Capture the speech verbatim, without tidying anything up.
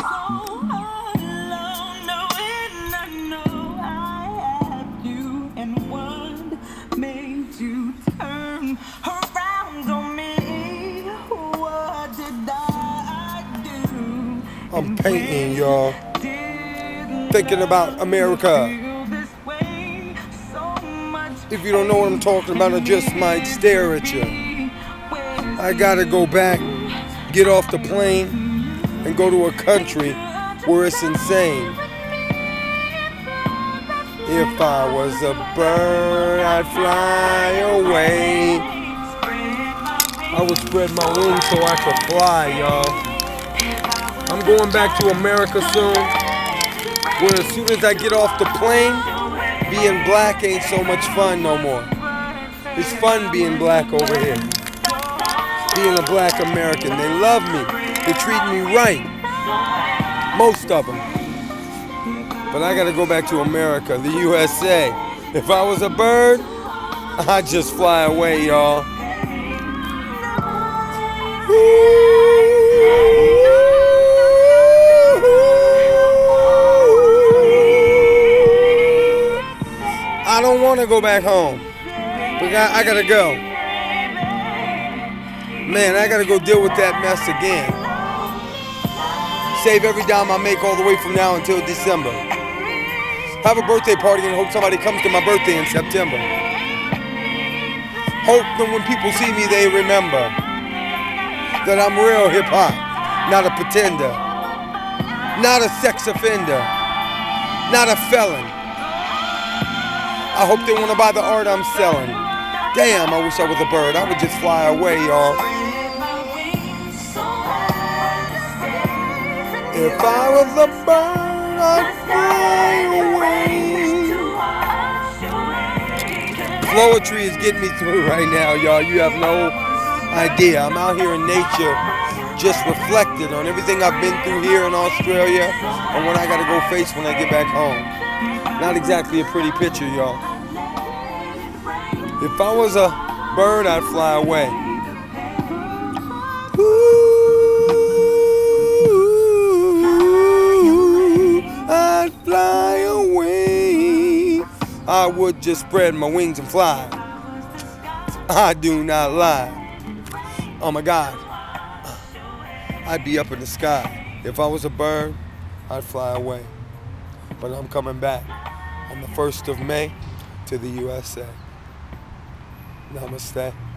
alone, knowing I know I had you, and what made you turn around on me? What did I do? I'm painting, y'all. Thinking about America. If you don't know what I'm talking about, I just might stare at you. I gotta go back, get off the plane, and go to a country where it's insane. If I was a bird, I'd fly away. I would spread my wings so I could fly, y'all. I'm going back to America soon, where as soon as I get off the plane, being black ain't so much fun no more. It's fun being black over here. Being a black American. They love me. They treat me right. Most of them. But I gotta go back to America, the U S A. If I was a bird, I'd just fly away, y'all. I don't want to go back home, but I, I gotta go. Man, I gotta go deal with that mess again. Save every dime I make all the way from now until December. Have a birthday party and hope somebody comes to my birthday in September. Hope that when people see me, they remember that I'm real hip-hop, not a pretender, not a sex offender, not a felon. I hope they want to buy the art I'm selling. Damn, I wish I was a bird. I would just fly away, y'all. If I was a bird, I'd fly away. Poetry is getting me through right now, y'all. You have no idea. I'm out here in nature, just reflected on everything I've been through here in Australia and what I got to go face when I get back home. Not exactly a pretty picture, y'all. If I was a bird, I'd fly away. Ooh, I'd fly away. I would just spread my wings and fly. I do not lie. Oh my God. I'd be up in the sky. If I was a bird, I'd fly away. But I'm coming back on the first of May to the U S A. Namaste.